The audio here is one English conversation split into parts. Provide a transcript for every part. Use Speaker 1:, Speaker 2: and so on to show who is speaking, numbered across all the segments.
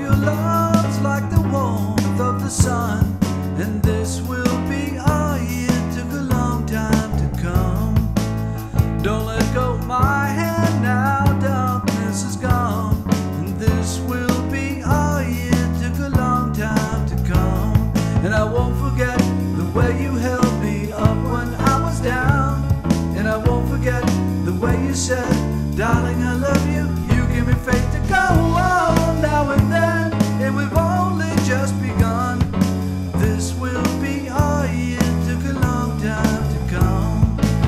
Speaker 1: your love's like the warmth of the sun, and this will be our year. Took a long time to come. Don't let go of my hand now, darkness is gone, and this will be our year. Took a long time to come, and I won't forget the way you held me up when I was down, and I won't forget the way you said, darling, I love you. You give me faith to go on now and then, and we've only just begun. This will be our year. Took a long time to come.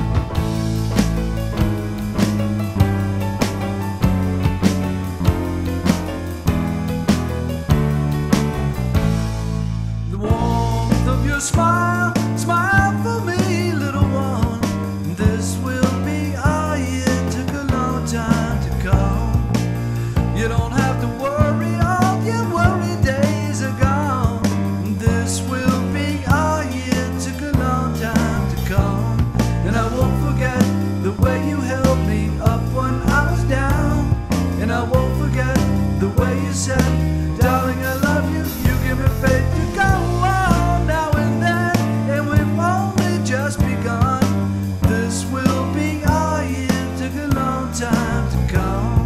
Speaker 1: The warmth of your smile, smile for me, little one. This will be our year. Took a long time to come. You don't have to worry, all your worry days are gone. This will be our year. Took a long time to come, and I won't forget the way you held me up when I was down, and I won't forget the way you said, darling, I love you. You give me faith to go on now and then, and we've only just begun. This will be our year. Took a long time to come.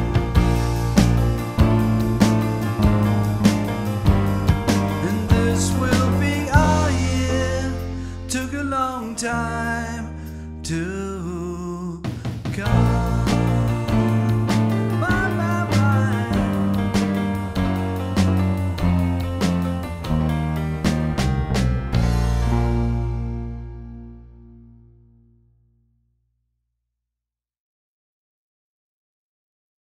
Speaker 1: And this will be our year. Took a long time to